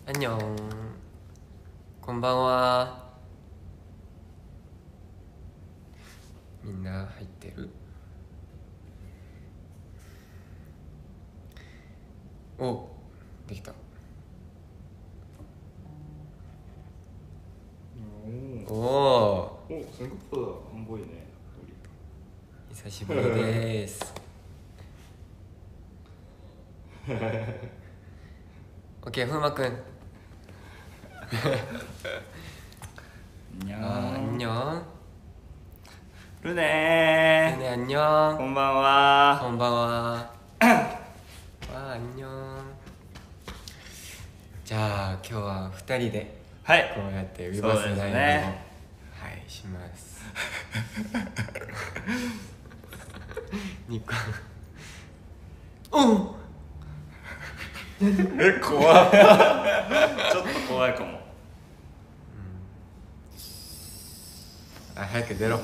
アンニョン、こんばんは。みんな入ってる？お、できた。おお、 생각보다 안 보이네. 우리. 久しぶりです。オッケー、風磨くん。アンニョン。 ルネね、アンニョン。 こんばんは。 こんばんは。わあ、アンニョン。じゃあ今日は2人ではい。 こうやってウィバスライブを、 ね、 はい、します。ニコおん怖い。ちょっと怖いかも。 あ、早く出ろ。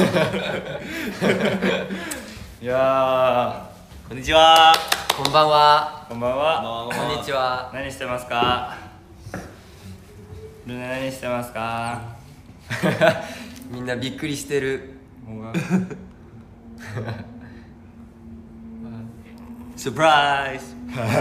いやー、こんにちは。 こんばんは。 こんばんは。 こんにちは。 何してますか？ルネ何してますか？ みんなびっくりしてる。 サプライズ。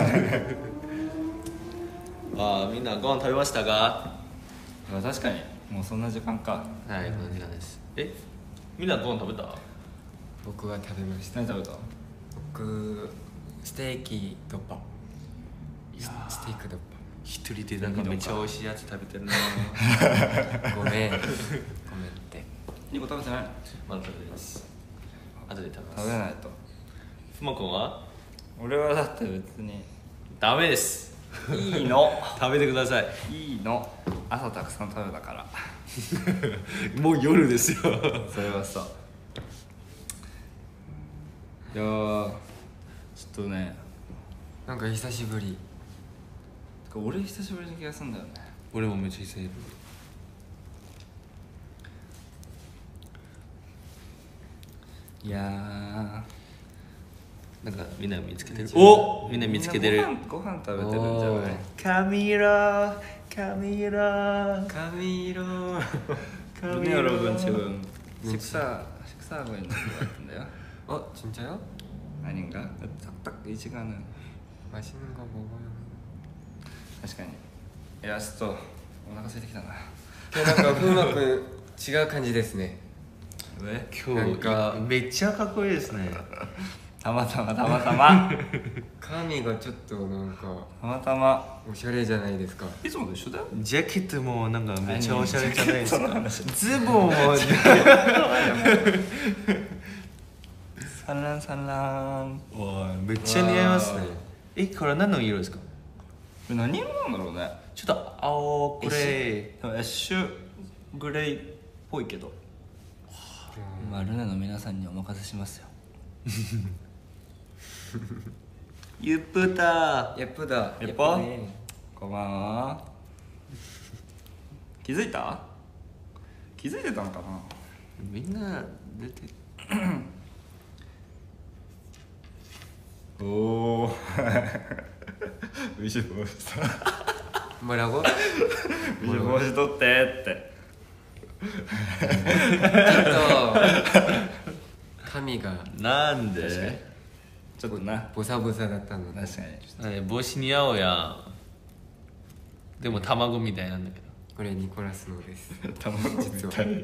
あー、みんなご飯食べましたか？確かにもうそんな時間か。 はい、この時間です。みんなご飯食べた？ 僕は食べました。 何食べた？ 僕、ステーキドッパ。ステーキドッ一人でなんかめっちゃ美味しいやつ食べてるな。 パ。ごめん。ごめんって。 ニコ食べてない？ まだ食べてます。後で食べます。 食べないと。 ふまくんは？ 俺はだって別にダメです。 いいの。 食べてください。 いいの。朝たくさん食べたから。 もう夜ですよ。 それはさ。いやー、ちょっとね、 なんか久しぶり。 俺久しぶりな気がするんだよね。 俺もめっちゃ久しぶり。 いやなんかみんな見つけてる。 おみんな見つけてる。 ご飯食べてるんじゃない？ カミラカミラ髪色。 ルネ여러분 지금 식사하고 있는 것 같은데요? 진짜요? 아닌가? 딱 이 시간은 맛있는 거 먹어요. 確かに。いや、ちょっとお腹空いてきたな。 今日なんか風磨くん違う感じですね。 今なんか日めっちゃかっこいいですね。 たまたま髪がちょっとなんかたまたま。 おしゃれじゃないですか。 いつもと一緒だよ。 ジャケットもなんかめっちゃおしゃれじゃないですか。 ズボンも産卵産卵。 わあめっちゃ似合いますね。これ何の色ですか？ これ何色なんだろうね。 ちょっと青グレでもエッシュグレイっぽいけど、まあルネの皆さんにお任せしますよ。 ゆっぷたやっぱだ。 やっぱね。 こんばんは。気づいた？気づいてたのかな。 みんな出ておお。ウィシュ帽子さ。 뭐라고? ウィシュ帽子取ってってちょっと髪がなんでちょっとな。 ボサボサだったので。 確かに。 帽子似合うやん。でも卵みたいなんだけど。 これニコラスのです。 卵みたい。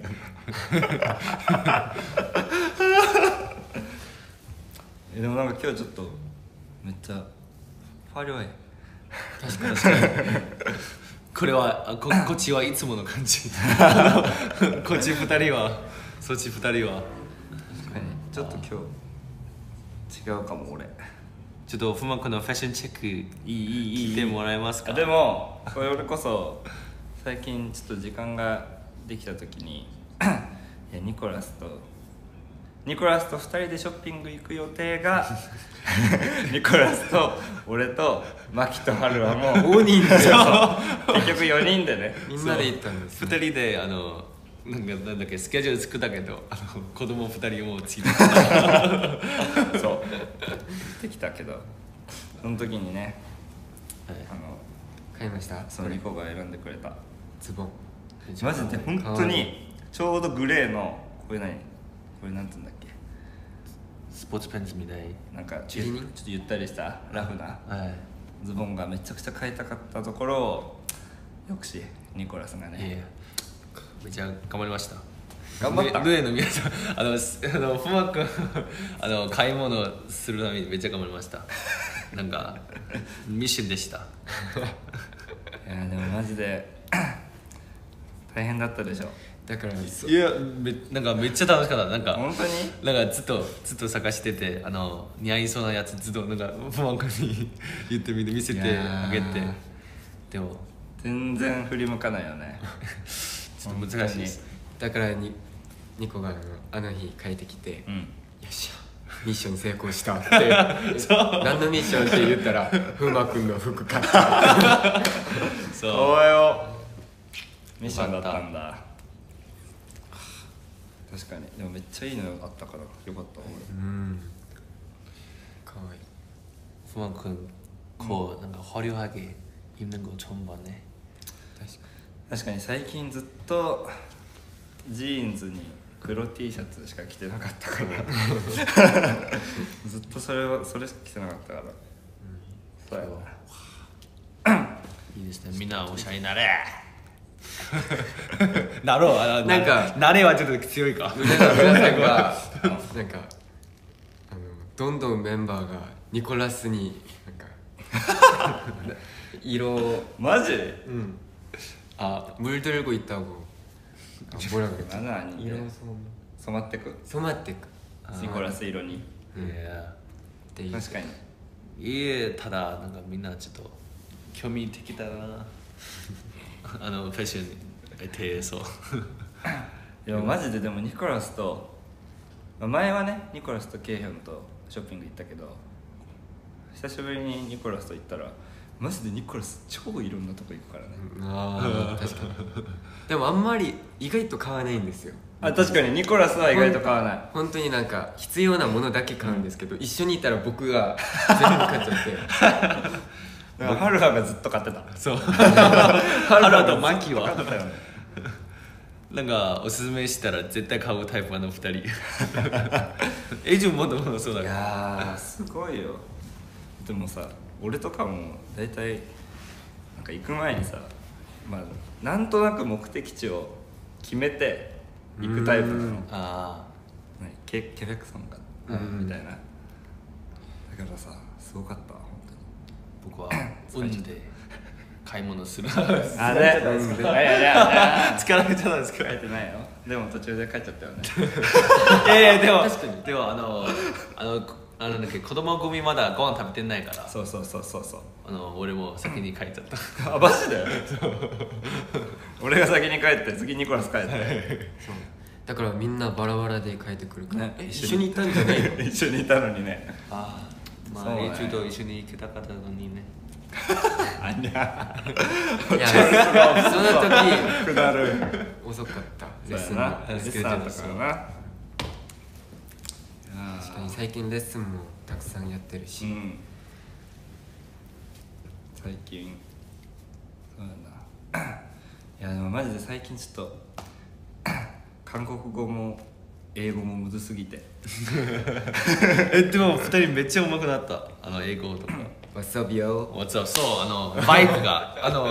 でもなんか今日ちょっとめっちゃファリョイ。 確かに。 これはこっちはいつもの感じ。こっち2人はそっち2人は確かにちょっと今日違うかも俺。 ちょっとふまくんのファッションチェックいい聞いてもらえますか？ でもこれ俺こそ最近ちょっと時間ができた時にいやニコラスと2人でショッピング行く予定がニコラスと俺とマキとハルはもう大人数。 結局4人でね。 みんなで行ったんです、ね。 2人でなんだっけスケジュール作ったけど子供2人もうついてきた。 そうできたけどその時にね、 買いました。 そうニコが選んでくれたズボンマジで本当にちょうどグレーのこれなんつうんだっけスポーツペンツみたいなんかチリニンちょっとゆったりしたラフなはいズボンがめちゃくちゃ買いたかったところをよくしニコラスがいやねめっちゃ頑張りました頑張ったルエの皆さんふまくん買い物するためにめっちゃ頑張りましたなんかミッションでしたいやでもマジで大変だったでしょだからいやなんかめっちゃ楽しかったなんか本当になんかずっと探してて似合いそうなやつずっとなんかふまくんに言ってみて見せてあげてでも全然振り向かないよねちょっと難しいですだからニコがあの日帰ってきて、 うんよっしゃミッション成功したって何のミッションって言ったら風磨くんの服買ったそうおよミッションだったんだ確かにでもめっちゃいいのあったからよかったうんかわいいふまくんこうなんか화려하게 입는 거 처음 봤네 確かに最近ずっとジーンズに黒 T シャツしか着てなかったからずっとそれしか着てなかったから、そうやないいですねみんなおしゃれになれなろうなんかなれはちょっと強いか皆さんがなんかどんどんメンバーがニコラスになんか色をマジ 물들고 있다고 뭐라 그랬지? 何色染まってく染まってくニコラス色にいやっていう確かにただなんかみんなちょっと興味的だなファッションに대해서 いやマジででもニコラスと前はねニコラスとケイヒョンとショッピング行ったけど久しぶりにニコラスと行ったらマジでニコラス超いろんなとこ行くからね、 確かにでもあんまり意外と買わないんですよ確かにニコラスは意外と買わない本当になんか必要なものだけ買うんですけど、一緒にいたら僕が全部買っちゃってだからハルハがずっと買ってたそうハルとマキは買ってたよねなんかおすすめしたら絶対買うタイプ2人エジュンもともそうだいからやーすごいよでもさ俺とかも大体なんか行く前にさまあなんとなく目的地を決めて行くタイプなのケベックソンかみたいなだからさすごかった本僕は運で買い物する当にあれいや疲れちゃったんですか書いてないよでも途中で帰っちゃったよねでも確かにでもなんだっけ子供組まだご飯食べてないからそう俺も先に帰っちゃったあマジで俺が先に帰って次ニコラス帰ってそうだからみんなバラバラで帰ってくるから、 ね一緒に行ったんじゃないの一緒にいたのにねまそうねあエチューと一緒に行けたかったのにねあにゃいやその時くだる遅かったレッスンそうやなのレッスンあったからな確かに最近レッスンもたくさんやってるし、 最近そうだないやでもマジで最近ちょっと韓国語も英語もむずすぎてでも2人めっちゃ上手くなった英語とか What's up yo? What's up? そうバイブが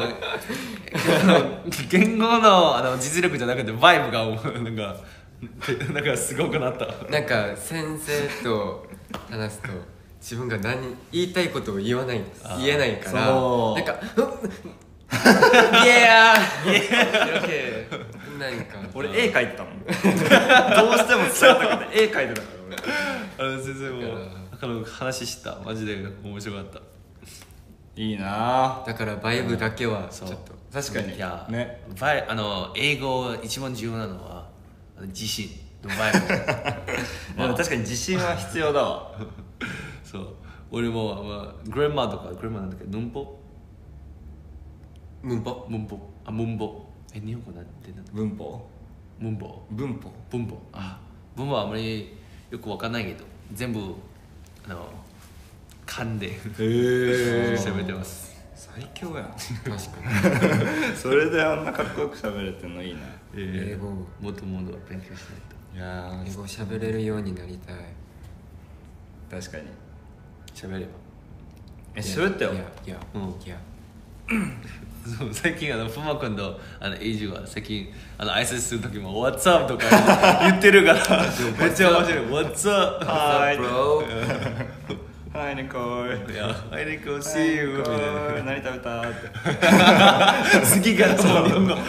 言語の実力じゃなくてバイブがなんかすごくなったなんか先生と話すと自分が言いたいことを言えないからそうなんかいやー何か俺絵描いてたもんどうしても伝えたくて絵描いてたから先生も話したマジで面白かった俺いいなだからバイブだけはちょっと確かにいやね英語一番重要なのは自信のバイブでも確かに自信は必要だわそう俺もグレンマとかグレンマなんだっけ文法文法文法日本語なんてなんだ文法文法文法はあまりよくわかんないけど全部噛んで喋ってます最強やん確かにそれであんなかっこよく喋れてんのいいな。 英語もっともっと勉強しないと。 いや英語喋れるようになりたい。 確かに。 喋れば。 喋ってよ。 いやうんいやそう最近ふまくんとエイジが最近挨拶する時も「What's up?」とか言ってるからめっちゃ面白い「What's up?」 はーい bro はいニコーいや「I need to see you」みたいな何食べたって次からもう日本語もう無理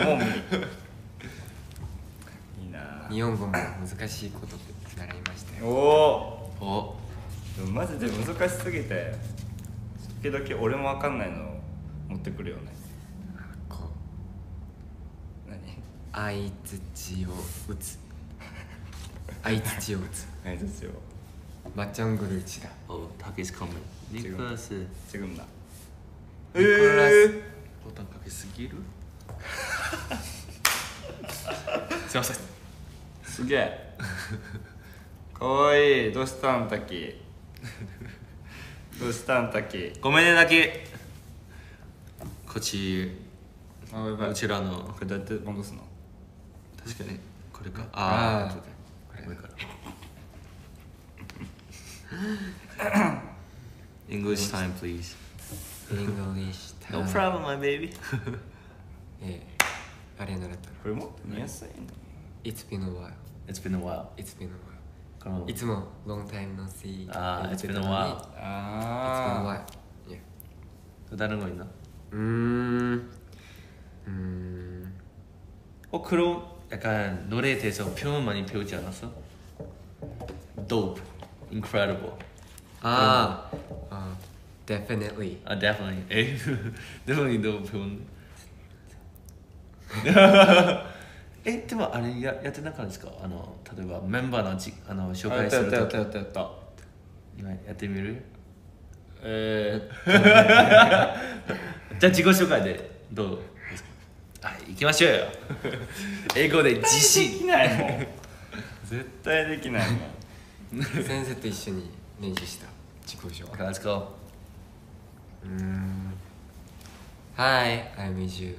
いいな日本語も難しいこと習いましたおよ。 おおでもマジで難しすぎて時々俺も分かんないの持ってくるよね。 こ何う相づちを打つ相づちを打つあれですよ。 マッチャングルーチだ。 おタケスカムニコラス違うんだ。 ニコラスボタンかけすぎるすいませんすげえかわいい。どうしたん滝どうしたん滝。 ごめんねだけこっちあやばい。 こちらのこれどうやって戻すの。 確かにこれかあーこれから English time please English time No problem my baby あれ習ったの。 これもっと見やすいんだ。 It's been a while It's been a while It's been a while このいつも long time no see あー言って It's た been の a に while It's been a あ while Yeah 다른 거 있나? 그럼 약간 노래에 대해서 표현 많이 배우지 않았어? Dope, incredible. Definitely Definitely. 에이, definitely 너 배운. でもあれやってなかったですか？例えばメンバーの紹介するとやった今やってみる？ じじゃあ自己紹介でどうですか？はい、行きましょうよ。英語で自で信。 きないもん絶対できないもん先生と一緒に練習した自己紹介。 Let's go. Hi, I'm Iju.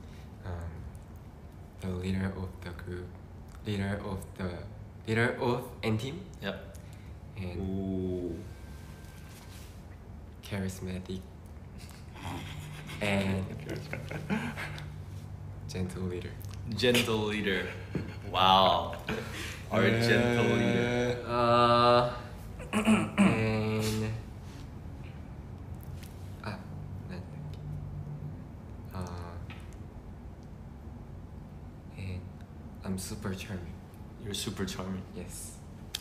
The leader of the group, leader of N team, Yep. and お charismatic and gentle leader. Gentle leader. Wow. Our gentle leader. And なんだっけ。And I'm super charming. You're super charming. Yes.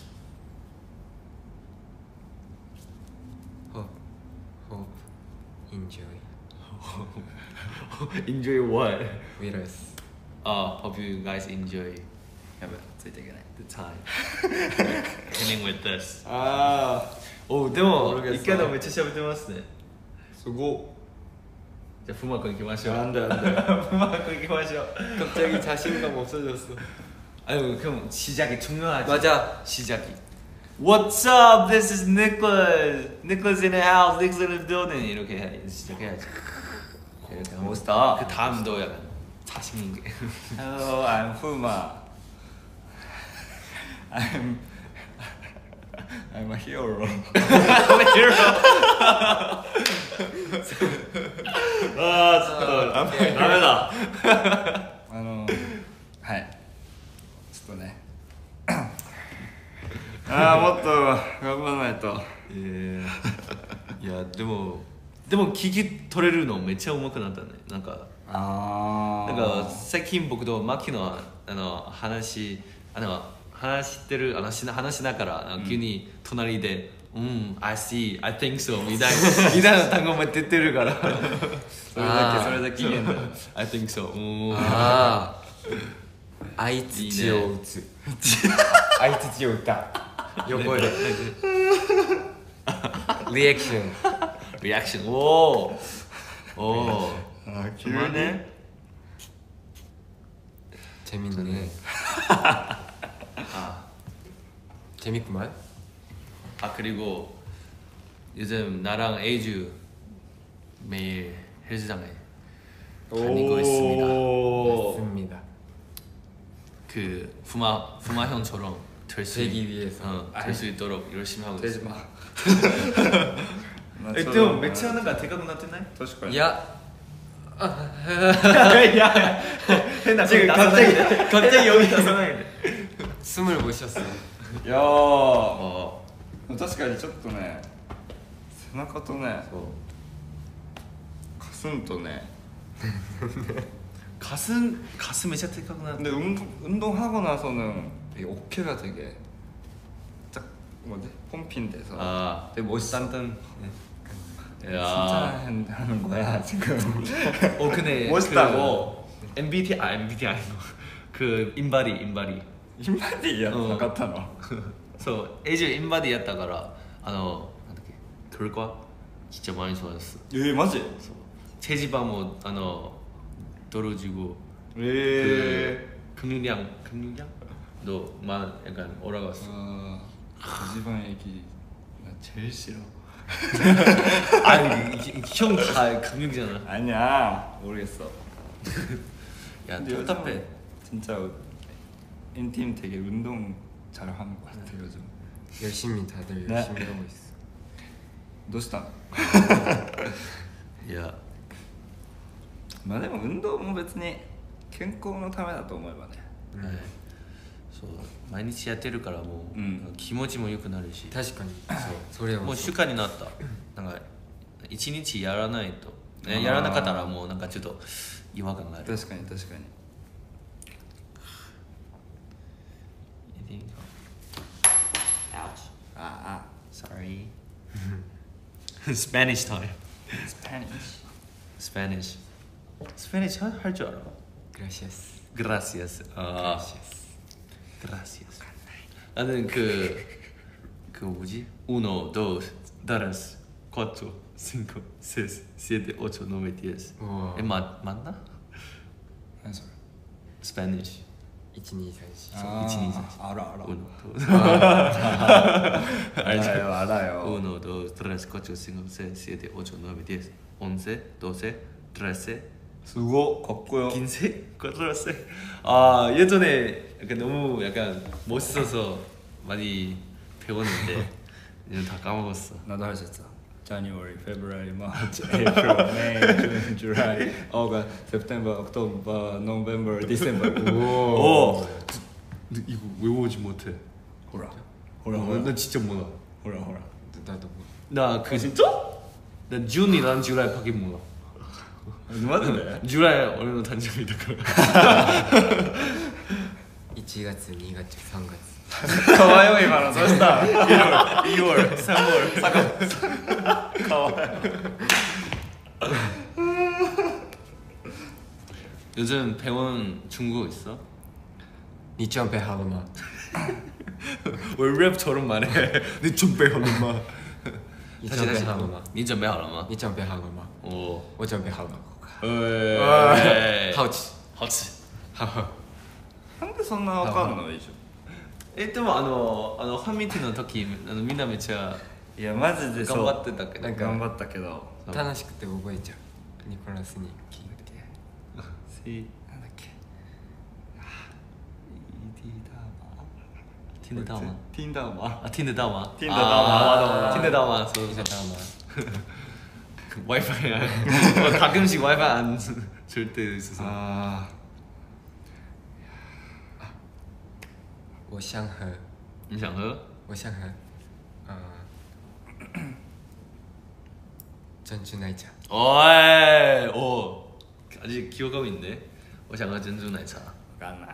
Hope enjoy Enjoy what? with us. Hope you guys enjoy やばいついていけない。 the time hanging with us. あおでもモルゲス一回でもめっちゃ喋ってますね。 あすごじゃあふまくん行きましょう。 なんだよなんだよふまくん行きましょう。 갑자기 자신감 없어졌어. 아유 그럼 시작이 중요하지. 맞아. 시작이. What's up? This is Nicholas. Nicholas in the house. Nicholas in the building. 이렇게 시작해야지. 이렇게 하면 멋있다. 그 다음도 약간 자신 있게. Hello, I'm Fuma. I'm a hero. 아 진짜 다르다. はいちょっとねもっと頑張らないと。 いやでも聞き取れるのめっちゃ上手くなったね。なんか最近僕とマキの話してる話しながら急に隣でI see, I think so みたいな単語も出てるからそれだけ言えんだよ。 I think so 相づちを打つ。相づちを打った横でリアクション。 リアクションおお急にね 재밌네. 재밌구만. 그리고 요즘 나랑 에이주 매일 헬스장에 다니고 있습니다. 맞습니다. 그 푸마 형처럼 되기 위해서 될 수 있도록 열심히 하고 되지 있어요. 마. でもめっちゃなんかでかくなってない？ 確かに。 いやいや変な声出さないで勝手に呼び出さないで 숨을 못 쉬었어요. いやー確かにちょっとね背中とねカスンとね 가슴めっちゃでかくなって 근데 운동하고 나서는 되게 어깨가 되게 딱 뭐지? 펌핑 돼서 아 되게 멋있어. 단단 진짜 야 하는 거야 지금. 근데 멋있다고. 그 MBTI 아니고 그 인바디 인바디야 나갔다너. 그래서 에이즈 인바디 やったからなんだっけ결과 진짜 많이 좋아졌어. 맞지? 체지방도 떨어지고 근육량도 약간 올라갔어. 체지방 얘기 나 제일 싫어. 아니 형 다 근육이잖아. 아니야 모르겠어. 야 근데 답답해. 요즘은 진짜 인팀 되게 운동 잘 하는 것 같아 요즘. 열심히 다들 네. 열심히 하고 있어. どうしたの？ いやまあでも運動も別に健康のためだと思えばね。 はいそう毎日やってるからもう、気持ちも良くなるし確かにそれはもう習慣になったなんか一日やらないと、やらなかったらもうなんかちょっと違和感がある確かに確かに。ああ Sorry Spanish time Spanish Spanish 할 줄 알아? Gracias. Gracias Gracias 나는 그 뭐지? 1, 2, 3, 4, 5, 6, 7, 8, 9, 10 우와. 맞나? 何それ Spanish 1234 あ알아 1, 알아요 1, 2, 3, 4, 5, 6, 7, 8, 9, 10 11, 12, 13 すごっかっこよ 15, 14 아 예전에 약간 너무 약간 멋있어서 많이 배웠는데 이제 다 까먹었어 나도 할 수 있어 January, February, March, April, May, June, July, August, September, October, November, December 오! 이거 외워오지 못해 호라 나 진짜 몰라 호라 나도 뭐 나 그 진짜? 난 준이랑 주라이밖에 몰라 マジでジュライ俺の誕生日だから 1月2月3月かわいい今のどうした 2월 3월 かわいい 요즘 배운 중국어 있어? 你准备好了吗 왜 랩처럼 말해? 네 좀 배워 엄마 你准备好了吗你准备好了吗？ 你准备好了吗お我准备好了好奇好奇なんでそんなわかんの以上でもファンミーティングの時みんなめっちゃいやマジでそう頑張ってたけどなんか頑張ったけど楽しくて覚えちゃうニコラスに聞いてなんだっけ听得到吗？ 听到吗啊，听得到吗？ 听得到吗听得到吗？ 聞いてた吗 와이파이 가끔씩 와이파이 안 줄 때도 있어서. あ我想喝你想喝？ 我想喝珍珠奶茶 어이, 오, 아직 기억하고 있네. 我想喝珍珠奶茶. わかんない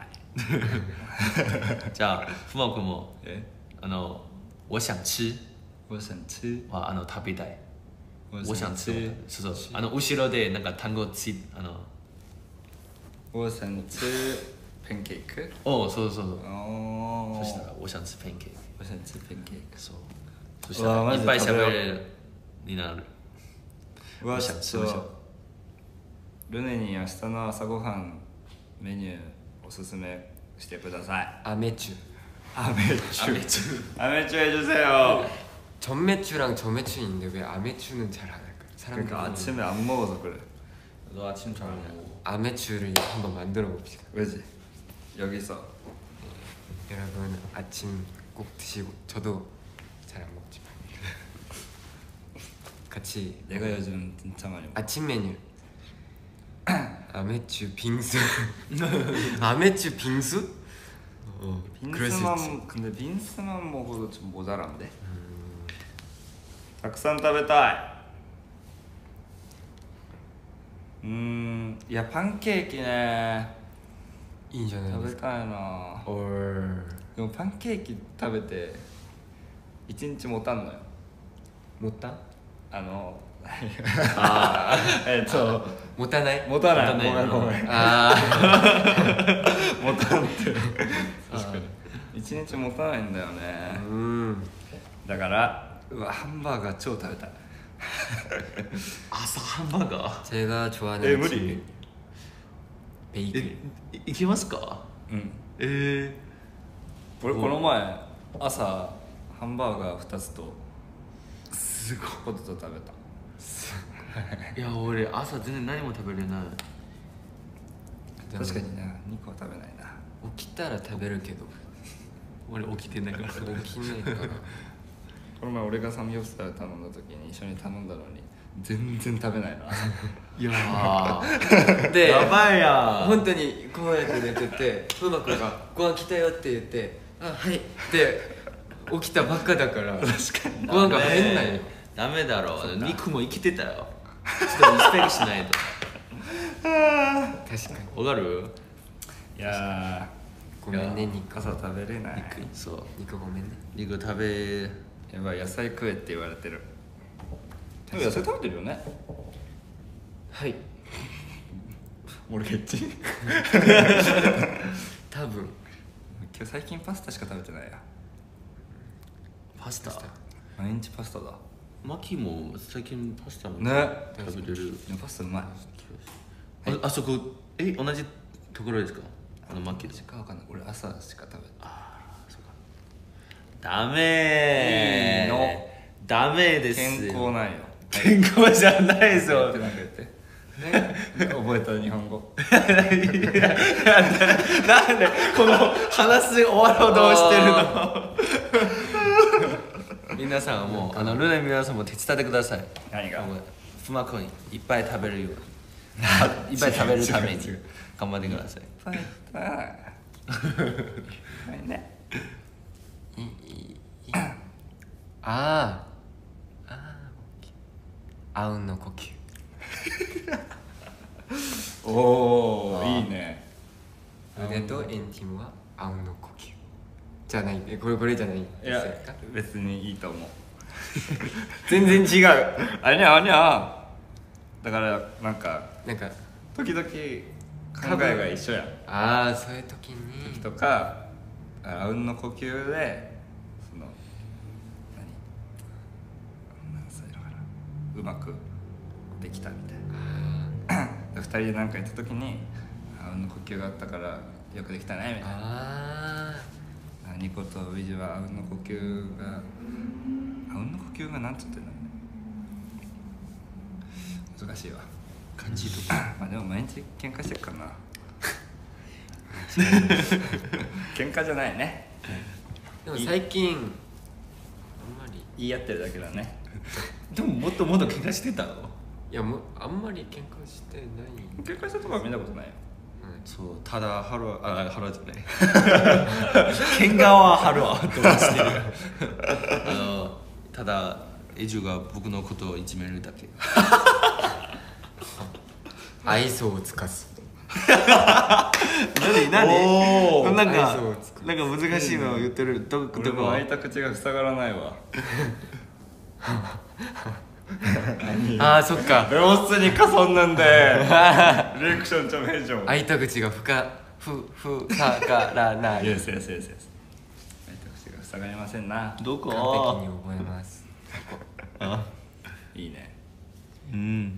자, 후마 kumo. え我想吃我想吃は食べたい。 我我想吃。そうそう。後ろでなんか単語つ我想吃パンケーキおそうそうそう。 おそしたら我想吃パンケーキ。 我想吃パンケーキそう。そしたらいっぱい喋れるになる。 我想吃我想ルネに明日の朝ごはんメニューおすすめしてください 아메추 아메추 아메추 해주세요 전매추랑 저매추 있는데 왜 아메추는 잘 안 할까요? 그러니까 사람들이 아침에 안 먹어서 그래 너 아침 잘 먹어. 아메추를 한번 만들어 봅시다. 그지? 여기서 여러분 아침 꼭 드시고 저도 잘 안 먹지만 같이 내가 요즘 진짜 많이 먹어. 아침 메뉴 아메추 빙수 아메추 빙수? 그럴 수 있지. 빈스만 근데 빈스만 먹어도 좀 모자란데. たくさん食べたい。いやパンケーキねいいんじゃない食べですか。 たいな。でもパンケーキ食べて一日持たんのよ。 持ったあ持たない持たない。 持たないごめんあ持たんって確かに一日持たないんだよあね。 うんだからうわハンバーガー超食べたい。 朝ハンバーガー 제가 좋아하는 無 아침 理？ 베이글 いけますか？ うんえ俺この前朝ハンバーガー2つとすごい。 ポテト食べた。 いや俺朝全然何も食べれない。 確かにな2個は食べないな。 起きたら食べるけど俺起きてないから。 起きないからこの前俺がサムギョプサル頼んだ時に一緒に頼んだのに全然食べないな。 いやーでやばいやん。 本当にこうやって寝てて風磨君が「ご飯来たよ」って言って「あはい」で起きたばっかだから確かにご飯が入んないよ。 ダメだろう。肉も生きてたよ。ちょっとリスペクトしないと。 確かにわかる？ いやごめんね肉朝食べれない。 そう。 肉ごめんね。 肉食べ。 やばい野菜食えって言われてる。でも野菜食べてるよね。 はい俺が一多分今日最近パスタしか食べてないや。 パスタ。 毎日パスタだマキも最近パスタもね。 食べてる。 でもパスタうまい。 あそこ同じところですか？マキの。 しかわかんない。俺朝しか食べて。 ダメー。 いいの。 ダメです健よ。 康なんよ。 健康じゃないですよ。 なんか言って。覚えた日本語。 なんでこの話終わろうとしてるの？皆さんはもうルナ皆さんも手伝ってください。 何が？ ふまくんいっぱい食べるようにいっぱい食べるために頑張ってください。 はいね。 ああうんの呼吸おおいいね。 腕とエンティムはあうんの呼吸じゃないこれじゃないいや別にいいと思う。 全然違う。 あれにゃあにゃだからなんか時々考えが一緒やん。 ああそういう時にとかあうんの呼吸でその何そういうのかなうまくできたみたいな。2人で何かやった時にあうんの呼吸があったからよくできたねみたいな。 あニコとウィジはあうんの呼吸がなんつってんの難しいわ感じとかまあでも毎日喧嘩してるからな喧嘩じゃないね。 でも最近あんまり言い合ってるだけだね。 でももっともっと喧嘩してたの？ いやもうあんまり喧嘩してない。 喧嘩したとこは見たことないよ。 そうただハロじゃない喧嘩はハロとしてるただエジュが僕のことをいじめるだけ愛想をつかす。 何なんか愛想をつく難しいのを言ってるど俺もこ開いた口が塞がらないわ。 ああそっか。 でも普通にかそんなんでリアクションちゃめんじゃん。 開いた口がふがらない。 イエスイエスイエスイエス。開いた口が塞がりませんな。 どこ完璧に覚えます。 あいいね。 うん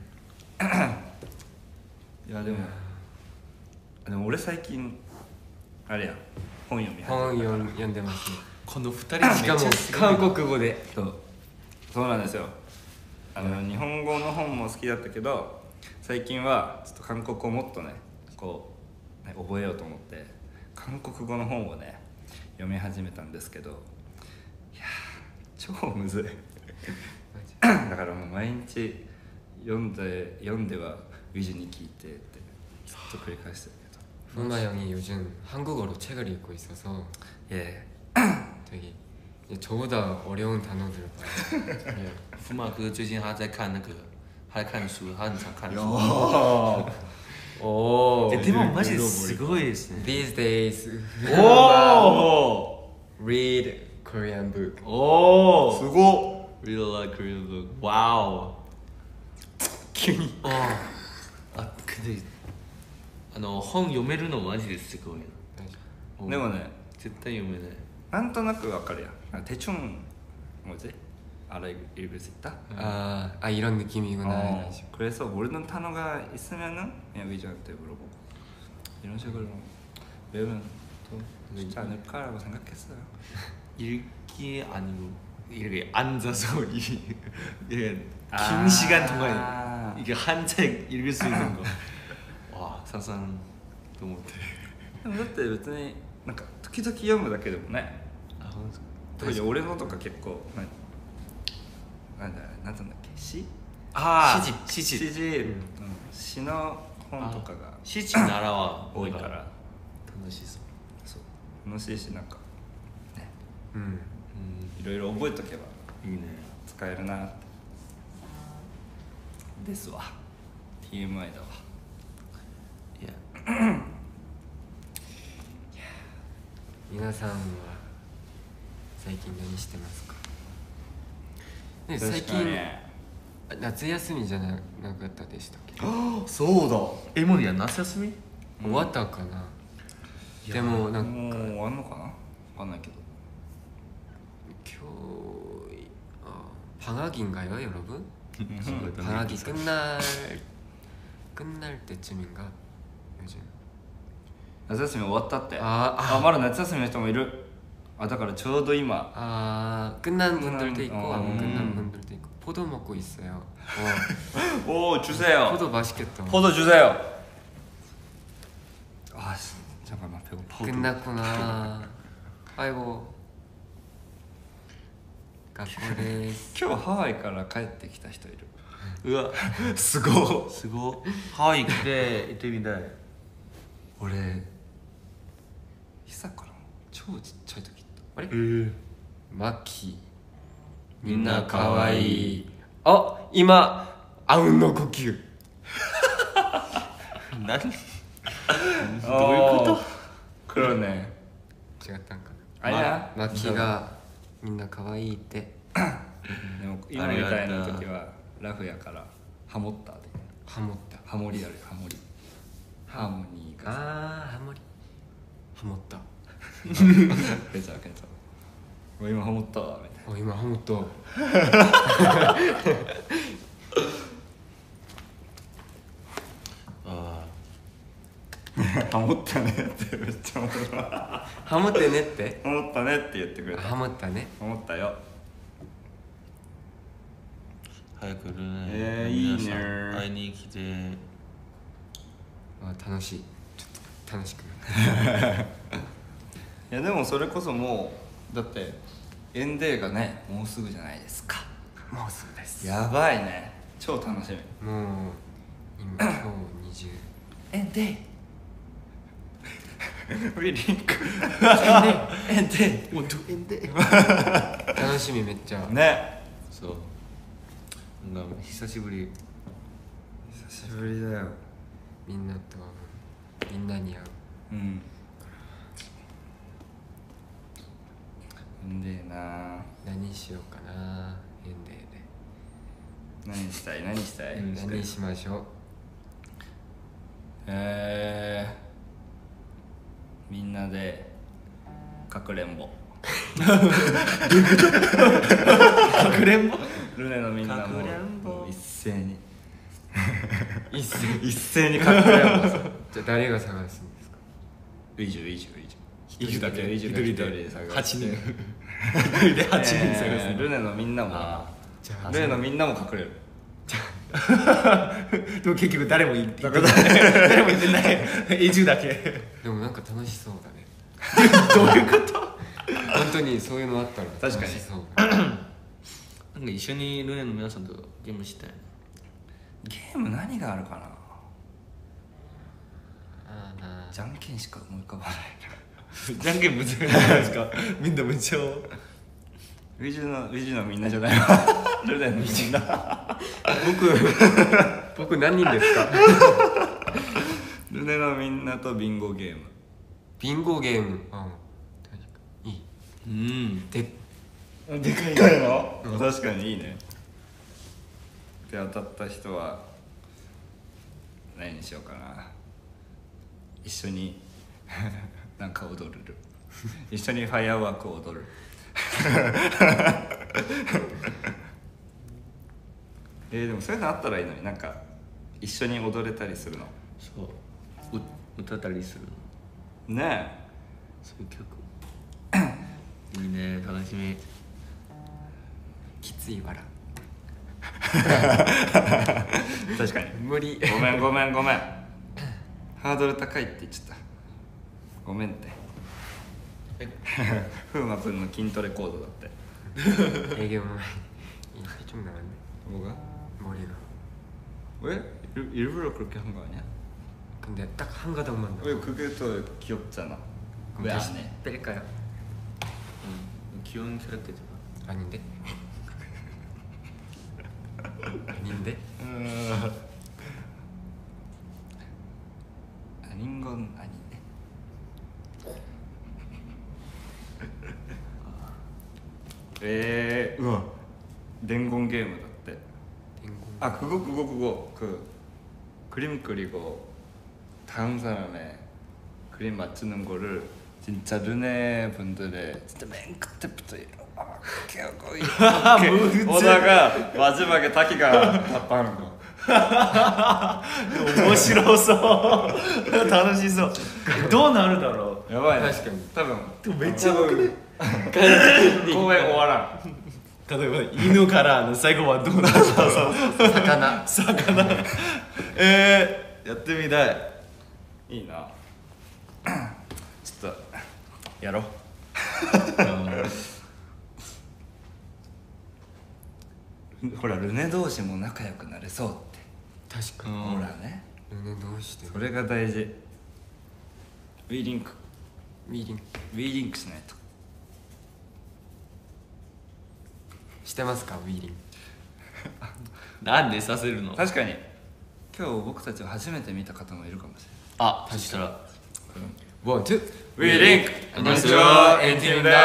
いやでも俺最近あれや本読み始めたから読んでますね。 この二人しかも韓国語で。 そうなんですよ。日本語の本も好きだったけど最近はちょっと韓国語をもっとねこうね覚えようと思って韓国語の本をね読み始めたんですけど、いや超むずいだからもう毎日読んではウィジュに聞いてってずっと繰り返してるけど 푸마 형이 요즘 한국어로 책을 읽고 있어서 예 되게 저보다 어려운 단어들을 많이 福马哥最近他在看那个，他在看书，他很常看书。 오 でもマジですごいですね。 These days お read Korean book おすごっ Real like Korean book. Wow. 急にあ근데本読めるのマジですごいな。 でもね絶対読めない。 なんとなくわかるやん대충 뭐지? 알아 읽을 수 있다? 이런 느낌이구나. 그래서 모르는 단어가 있으면은 그냥 위저한테 물어보고 이런 식으로 외우면 또 쉽지 않을까라고 생각했어요. 읽기 아니고 이렇게 앉아서 이게 긴 시간 동안 이게 한 책 읽을 수 있는 거. 와 상상도 못해. でもだって別になんか時々読むだけでもね。特に俺のとか結構なんて言うんだっけ詩詩の本とかが詩ならは多いから楽しそう。 そう楽しいしなんかねうんいろいろ覚えとけばいいね。 使えるなってですわ TMI だわ。 いや皆さんは最近何してますか？ね、最確かに近夏休みじゃなかったでしたっけ？ そうだもういや夏休み？ 終わったかな。でもなんかもう終わんのかなわかんないけど今日방학인가요, 여러분? 음. 방학이 끝날 때쯤인가 요즘. 夏休み終わったってあまだ夏休みの人もいる。だからちょうど今 끝난 분들도 있고 안 끝난 분들도 있고 포도 먹고 있어요. 오 주세요. 포도 맛있겠다. 포도 주세요. 잠깐만 배고파. 끝났구나. 아이고. 가포레스. 今日ハワイから帰ってきた人いる。 うわすごっ。 すごハワイ行ってみたい。 俺久から超ちっちゃい時行った。 あれ？マキ。 みんなかわいい。 今あうんの呼吸。 何？どういうこと黒ね。 違ったんかあれやな。マキがみんな可愛いって。 でも今みたいな時はラフやからハモったで。 ハモった。 ハモリあるハモリ。ハーモニーがハモリ。ハモった。 ケチャ今ハモったわみたいな。 今ハモった。 ハモったねってめっちゃ思った。 ハモってねって。 ハモったねって言ってくれた。 ハモったね。 ハモったよ。 早くルネいいね皆さん会いに来て。 楽しい。ちょっと楽しくいやでもそれこそもうだってエンデーがねもうすぐじゃないですか。 もうすぐです。 やばいね超楽しみ。 もう今日20 エンデーウィリンクエンデーもうエンデ楽しみめっちゃね。 そうなんか久しぶり久しぶりだよ。 みんなと会うみんなに会う。 うんエンデーな。 何しようかなエンデーで。 何したい何したい、 何しましょう。 みんなでかくれんぼ。 かくれんぼルネのみんなかくれんぼもう一斉に一一斉にかくれんぼ。 じゃあ誰が探すんですか？ ウィジュ一人だけウィジュが一人で探して 8人一人で8人探すルネのみんなもじゃあルネのみんなも隠れる。 でも結局誰も言ってない誰も言ってない移住だけでもなんか楽しそうだねどういうこと本当にそういうのあったら確かに楽しそうだなんか一緒にルネの皆さんとゲームしたいゲーム何があるかな。 なじゃんけんしか思い浮かばないじゃんけん難しいじゃないですかみんなめっちゃウィジのみんなじゃないわルネのみんな僕何人ですかルネのみんなとビンゴゲーム。 ビンゴゲームいいうんでかいの、確かにいいね。で当たった人は何にしようかな。一緒になんか踊る一緒にファイアワークを踊るでもそういうのあったらいいのに、なんか一緒に踊れたりするの。 そう歌ったりするのねそういう曲いいね楽しみきついわらえ確かに無理ごめんハードル高いって言っちゃった。ごめんって風磨くんの筋トレコードだって。 営業の前に좀 나갔네 뭐가? 머리가 왜? 일부러 그렇게 한 거 아니야? 근데 딱 한 가닥만 왜 그게 더 귀엽잖아. 왜 안 해? 뺄까요? 귀여운 캐릭터잖아 아닌데? 아닌데? 아닌 건 아닌데. 우와 냉공 게임을 어때? 냉공 아 그거 그 그림 그리고 다음 사람의 그림 맞추는 거를 진짜 르네 분들의 진짜 맨 끝에부터 이렇게 하고 이렇게 오다가 마지막에 타키가 답하는 거. 面白そう楽しそうどうなるだろやばいね。 確かに多分うめっちゃよくね公演終わらん。 例えば犬からの最後はどうなるだろう魚やってみたいいいな。ちょっとやろう。ほらルネ同士も仲良くなれそうって。 確かにほらね、 ルネどうしてそれが大事。ウィーリンクウィーリンウィーリンクしないと。 してますかウィーリンなんでさせるの確かに今日僕たちを初めて見た方もいるかもしれあそしたらワンツーウィーリンク 안녕하세요 엔팀です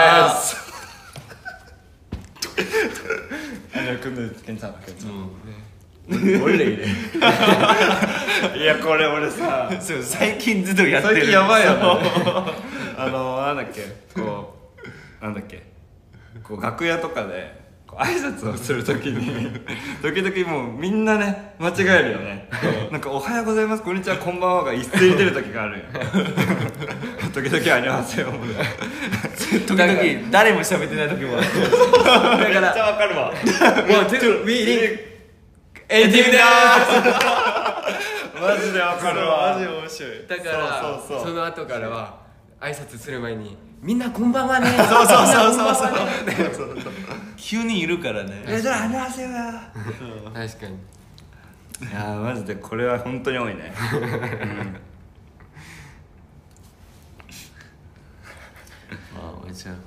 아니야 근데 괜찮아 원래 이래. いやこれ俺さそう最近ずっとやってる最近やばいよねなんだっけこうなんだっけこう楽屋とかでこう挨拶をするときに時々もうみんなね間違えるよねなんか「おはようございますこんにちはこんばんは」が一斉に出る時があるよ時々ありますよ時々誰も喋ってない時もあるめっちゃわかるわワンツーウィーリンクエンディングでーマジでわかるわマジ面白いだからそうその後からは挨拶する前にみんなこんばんはねそう急にいるからねじゃあ안녕하세요 確かにいやマジでこれは本当に多いねあめっちゃ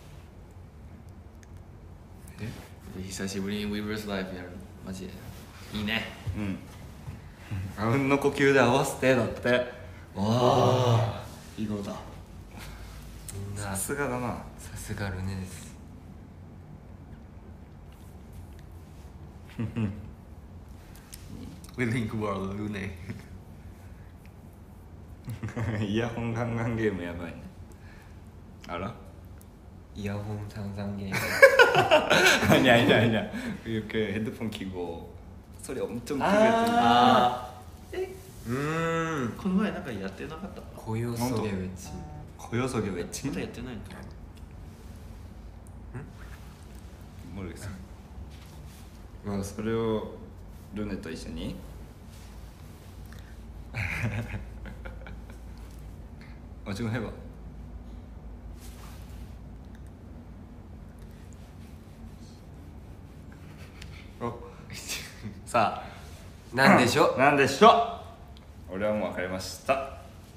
久しぶりに Weverse Live やるマジでいいねあうんの呼吸で合わせてだってわあいいことだみんなさすがだなさすがルネですウィリンクワールドルネイヤホンガンガンゲームやばいねあら 이어폰 상상 게임 아니야 이렇게 헤드폰 끼고 소리 엄청 크게 들리고 この前なんかやってなかった 고요 속의 외침 고요석의 외침? まだやってないのか 모르겠어 뭐それをルネと一緒に我지금해봐さあなんでしょう。 なんでしょう。俺はもう分かりました。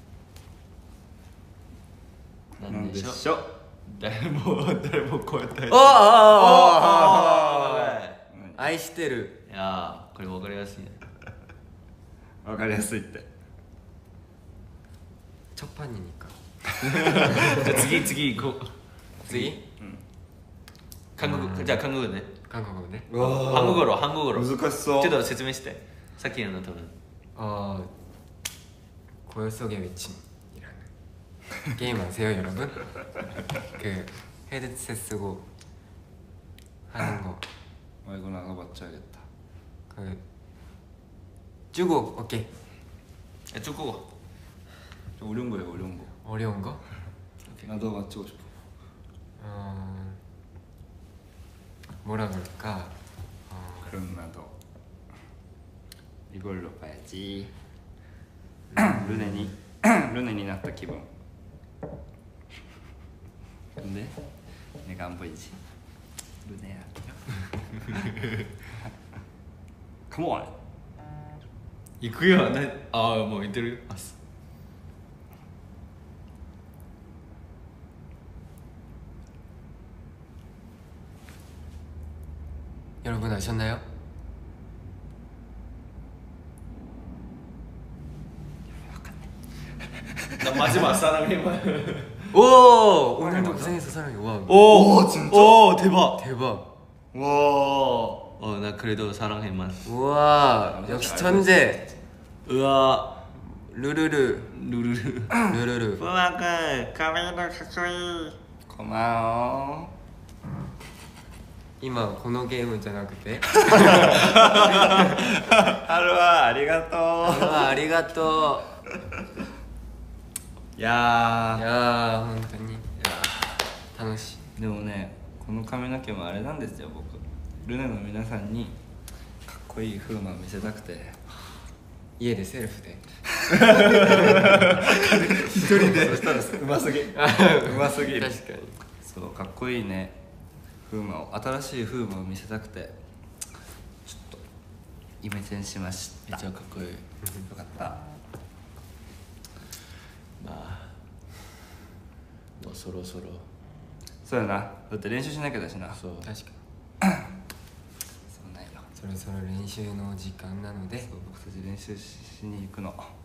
なんでしょう。 ょう。 誰も答えて。 愛してる。 いやー、これ分かりやすいね。 分かりやすいって。 チョッパンニにか。 じゃあ次行こう。 次？ 韓国、じゃあ韓国ね。 韓国語ね。 한국어로 難しそう。 ちょっと説明して。さっきの多分。 고요 속의 외침이라는 게임 아세요 여러분? 그 헤드셋 쓰고 하는 거. 이거 나가봤자겠다. 그 중국 오케이. 중국어. 좀 어려운 거예요, 어려운 거. 어려운 거? 나도 맞추고 싶어. 뭐라 그럴까? 그럼 나도 이걸로 봐야지. 루네니 났다 기분. 근데 내가 안 보이지. 루네야. Come on. 이거야. 뭐 인터뷰 왔어. 여러분 아셨나요? 나 마지막 사랑해봐. 오! 오늘도 고생해서 사랑해. 와. 오 진짜? 오 대박. 대박. 와. 나 그래도 사랑해만. 우와. 역시 천재. 우와. 루루루. 루루루. 부마가 카메라 가까이. 고마워. 今このゲームじゃなくてハルはありがとう。 ありがといやう。いやー本当に楽しい。 でもね、この髪の毛もあれなんですよ。僕ルネの皆さんにかっこいい風磨を見せたくて、 家でセルフで一人でそしたらうますぎうますぎる。 確かにそうかっこいいね風磨を、新しい風磨を見せたくてちょっとイメチェンしました。 めっちゃかっこいい。よかった。 まあもうそろそろ。 そうやな、だって練習しなきゃだしな。 そう確かにそうなんよ。 そろそろ練習の時間なので、 そう僕たち練習しに行くの。 はい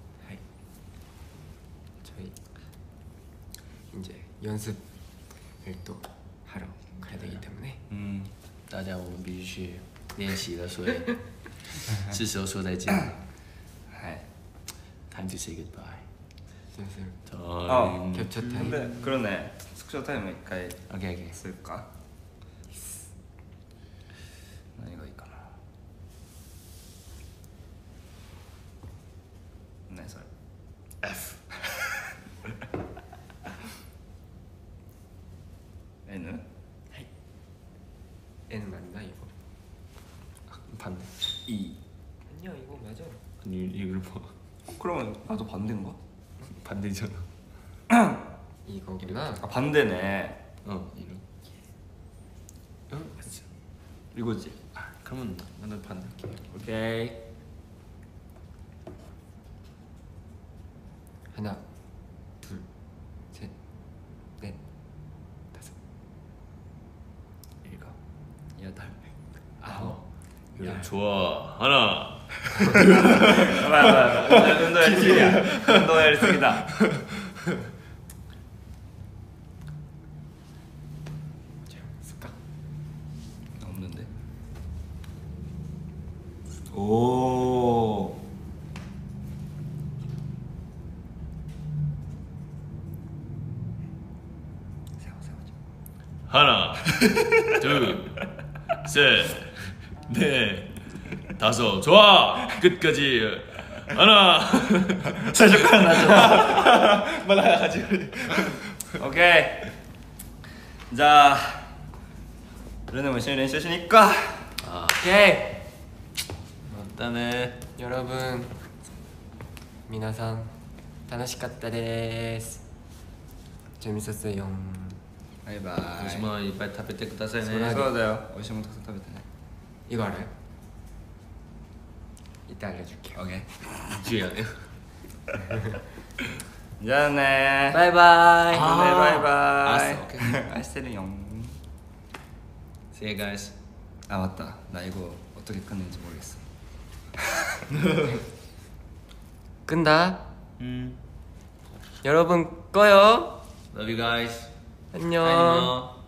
。저희 이제 연습을 또 하러 가야 되기 때문에 大家我们必须去练习了，所以是时候说再见了。 はい。 Time to say goodbye。 슬슬 캡처 타임. 근데 그러네. 스크셔 타임一回 오케이. するか。何がいいかな。何それ。F。N？ はい。N 맞나 이거? 반대. E。 아니야 이거 맞아. 이걸 봐. 그러면 나도 반대인가? 반대잖아. 이거구나. 아 반대네. 이런. 맞지. 이거지. 그러면 나는 반대. 오케이. 하나, 둘, 셋, 넷, 다섯, 일곱, 여덟, 아홉. 좋아. 하나. 운동やりすぎや。運動やりすぎだ。없는데? 오. 하나, 둘, 셋, 넷, 다섯. 좋아. 끝까지. 하나. 最初からなっちゃった。まだ始まる。オッケー。じゃあルネも一緒に練習しに行くか。 오케이. だね 여러분皆さん楽しかったです 재밌었어요 バイバ今年もいっぱい食べてくださいねそうだよ美味しいものたくさん食べてね 이거 알아요? 이따 알려줄게요 오케이 違うねじゃあね 바이바이 バイバイバイ 알았어, 오케이. 愛してるよ See you guys 아 맞다 나 이거 어떻게 끊는지 모르겠어 끈다 여러분 꺼요 Love you guys 안녕 안녕